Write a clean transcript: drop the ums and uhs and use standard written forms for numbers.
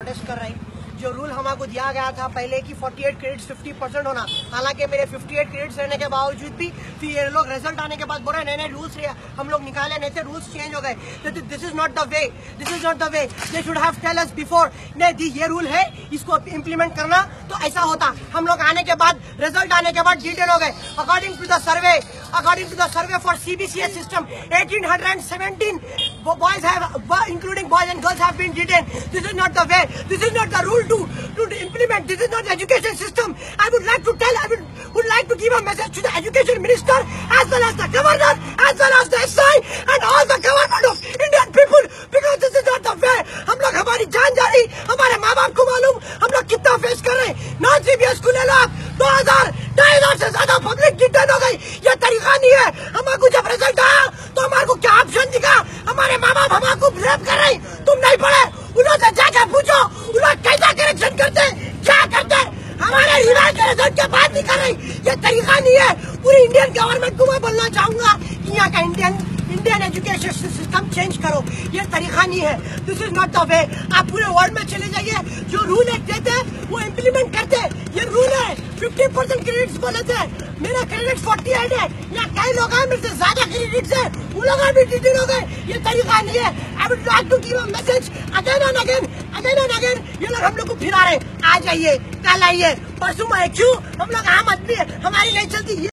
Protest कर रहे हैं। जो रूल हमको दिया गया था पहले कि 48 क्रेडिट्स 50% होना, हालांकि मेरे 58 क्रेडिट्स रहने के बावजूद भी फिर ये लोग रिजल्ट आने के बाद बोल रहे नए रूल्स हम लोग निकाले नहीं थे, रूल्स चेंज हो गए। This is not the way, this is not the way. They should have tell us before, नहीं ये रूल है, इसको इम्प्लीमेंट करना, तो ऐसा होता। हम लोग आने के बाद, रिजल्ट आने के बाद डिटेल हो गए। According to the survey for CBCS system, 1817 boys have, including boys and girls, have been detained. This is not the way. This is not the rule to implement. This is not the education system. I would like to give a message to the education minister as well as the governor as well as the SI and all the government of Indian people, because this is not the way. हम लोग, हमारी जान जा रही, हमारे माँ बाप को मालूम हम लोग कितना फेस कर रहे हैं। नॉन CBSE स्कूल है लोग 2,000 से ज्यादा पब्लिक डिटेन हो गई। ये तरीका नहीं है। हमारे जब रिजल्ट आया तो हमारे को क्या ऑप्शन दिखा? हमारे माँ बाप हमारे रेप कर रहे, तुम नहीं पढ़े, उन्होंने जाकर पूछो उन्होंने कैसा करेक्शन करते, क्या करते, हमारे रिजल्ट के रिजल्ट के बाद नहीं कर रही। ये तरीका नहीं है। पूरी इंडियन गवर्नमेंट को मैं बोलना चाहूंगा कि यहाँ का इंडियन एजुकेशन सिस्टम चेंज करो, ये तरीका नहीं है। This is not the way. आप पूरे वर्ल्ड में चले जाइए, जो रूल एक देते हैं वो इम्प्लीमेंट करते हैं। ये रूल है 50% क्रेडिट्स बोले थे, मेरा क्रेडिट 48 है। यहाँ कई लोग हैं मेरे से ज्यादा क्रेडिट्स है, वो लोग भी डिटेन हो गए। ये तरीका नहीं है। I would like to give a message again and again. ये लोग हम लोग को फिरा रहे, आ जाइए, कल आइए, परसों में क्यों हम लोग आम आदमी है, हमारी नहीं चलती।